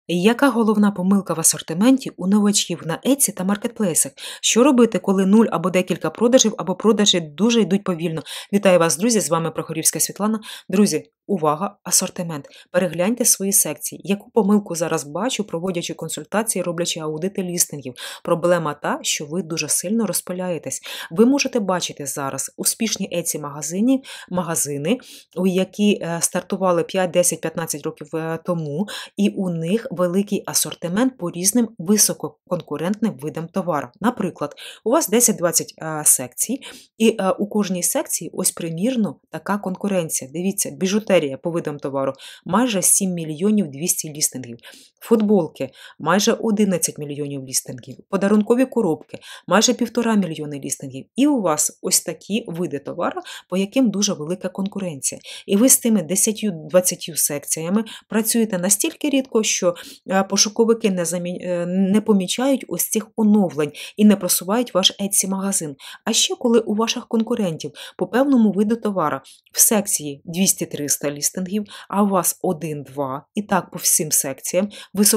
Яка головна помилка в асортименті у новачків на Etsy та маркетплейсах? Що робити, коли нуль або декілька продажів, або продажі дуже йдуть повільно? Вітаю вас, друзі! З вами Прохорівська Світлана. Друзі, увага! Асортимент. Перегляньте свої секції. Яку помилку зараз бачу, проводячи консультації, роблячи аудити лістингів? Проблема та, що ви дуже сильно розпиляєтесь. Ви можете бачити зараз успішні Etsy магазини, які стартували 5, 10, 15 років тому, і у них великий асортимент по різним висококонкурентним видам товару. Наприклад, у вас 10-20 секцій, і у кожній секції ось примірно така конкуренція. Дивіться, біжутерія по видам товару майже 7 мільйонів 200 лістингів, футболки майже 11 мільйонів лістингів, подарункові коробки майже 1,5 мільйони лістингів. І у вас ось такі види товару, по яким дуже велика конкуренція. І ви з тими 10-20 секціями працюєте настільки рідко, що пошуковики не помічають ось цих оновлень і не просувають ваш Etsy-магазин. А ще коли у ваших конкурентів по певному виду товару в секції 200-300 лістингів, а у вас 1-2, і так по всім секціям,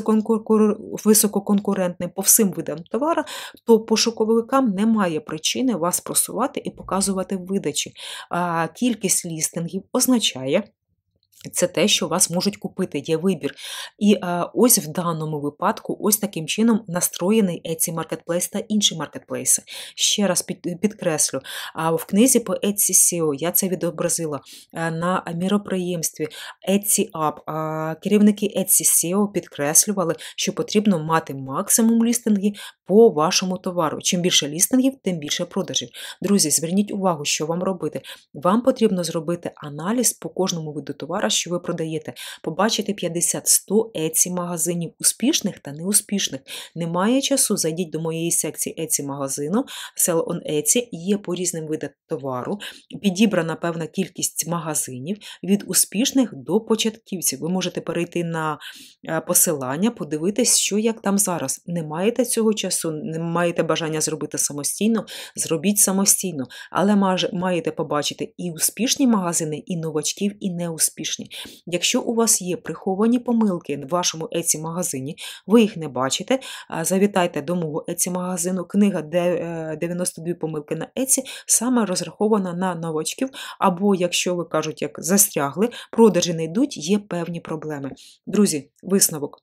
висококонкурентним по всім видам товару, то пошуковикам немає причини вас просувати і показувати в видачі. Кількість лістингів означає, це те, що вас можуть купити, є вибір. І ось в даному випадку, ось таким чином настроєний Etsy Marketplace та інші маркетплейси. Ще раз підкреслю, в книзі по Etsy SEO я це відобразила на міроприємстві Etsy App. Керівники Etsy SEO підкреслювали, що потрібно мати максимум лістингів по вашому товару. Чим більше лістингів, тим більше продажів. Друзі, зверніть увагу, що вам робити. Вам потрібно зробити аналіз по кожному виду товару, що ви продаєте, побачити 50-100 Etsy-магазинів успішних та неуспішних. Немає часу, зайдіть до моєї секції Etsy-магазину, Sell on Etsy, є по різним видам товару, підібрана певна кількість магазинів від успішних до початківців. Ви можете перейти на посилання, подивитись, що як там зараз. Не маєте цього часу, не маєте бажання зробити самостійно, зробіть самостійно, але маєте побачити і успішні магазини, і новачків, і неуспішні. Якщо у вас є приховані помилки в вашому Etsy-магазині, ви їх не бачите, завітайте до мого Etsy-магазину. Книга «92 помилки на Etsy» саме розрахована на новачків, або, якщо ви, кажуть, як застрягли, продажі не йдуть, є певні проблеми. Друзі, висновок.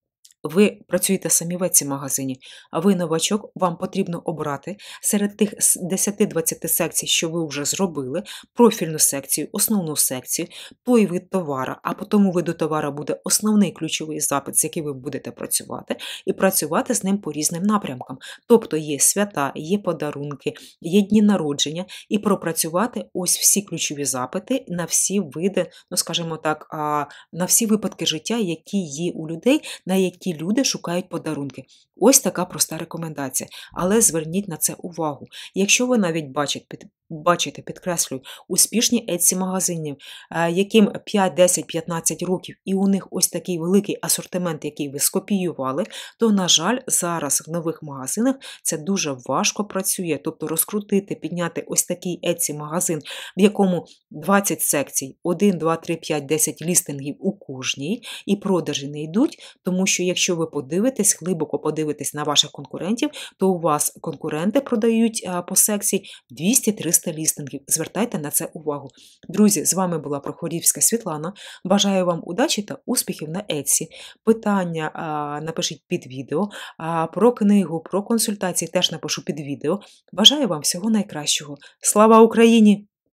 Ви працюєте самі в Etsy-магазині, а ви новачок, вам потрібно обрати серед тих 10-20 секцій, що ви вже зробили, профільну секцію, основну секцію, той вид товара, а по тому виду товару буде основний ключовий запит, з яким ви будете працювати, і працювати з ним по різним напрямкам. Тобто є свята, є подарунки, є дні народження, і пропрацювати ось всі ключові запити на всі види, ну скажімо так, на всі випадки життя, які є у людей, на які люди шукають подарунки. Ось така проста рекомендація. Але зверніть на це увагу. Якщо ви навіть бачите, підкреслюю, успішні Etsy-магазинів, яким 5, 10, 15 років, і у них ось такий великий асортимент, який ви скопіювали, то, на жаль, зараз в нових магазинах це дуже важко працює. Тобто розкрутити, підняти ось такий Etsy-магазин, в якому 20 секцій, 1, 2, 3, 5, 10 лістингів у кожній, і продажі не йдуть, тому що якщо ви подивитесь, глибоко подивитесь на ваших конкурентів, то у вас конкуренти продають по секції 200-300 лістингів. Звертайте на це увагу. Друзі, з вами була Прохорівська Світлана. Бажаю вам удачі та успіхів на Etsy. Питання напишіть під відео. Про книгу, про консультації теж напишу під відео. Бажаю вам всього найкращого. Слава Україні!